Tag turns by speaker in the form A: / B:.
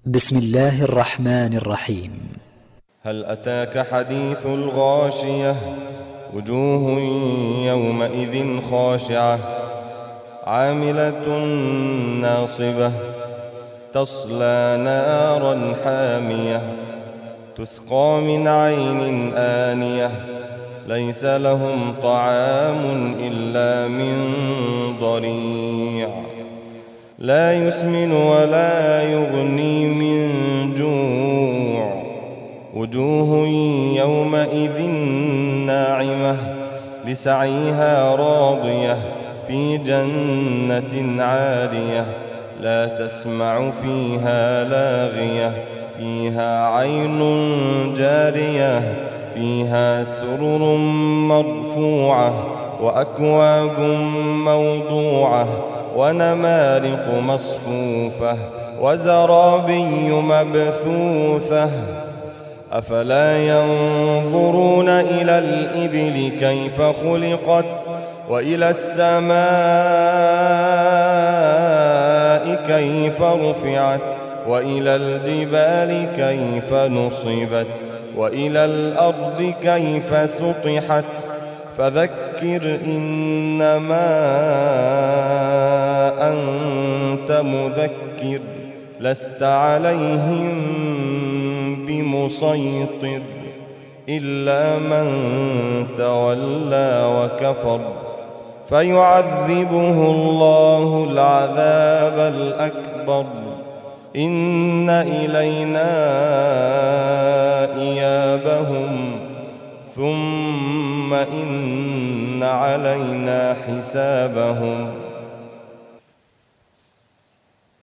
A: بسم الله الرحمن الرحيم.
B: هل أتاك حديث الغاشية؟ وجوه يومئذ خاشعة عاملة ناصبة تصلى نارا حامية تسقى من عين آنية ليس لهم طعام إلا من ضريع لا يسمن ولا يغني من جوع وجوه يومئذ ناعمة لسعيها راضية في جنة عالية لا تسمع فيها لاغية فيها عين جارية فيها سرر مرفوعة وأكواب موضوعة ونمارق مصفوفة وزرابي مبثوثة أفلا ينظرون إلى الإبل كيف خلقت وإلى السماء كيف رفعت وإلى الجبال كيف نصبت وإلى الأرض كيف سطحت فذكر إنما أنت مذكر لست عليهم بمسيطر إلا من تولى وكفر فيعذبه الله العذاب الأكبر إن إلينا إيابهم ثم إن علينا حسابهم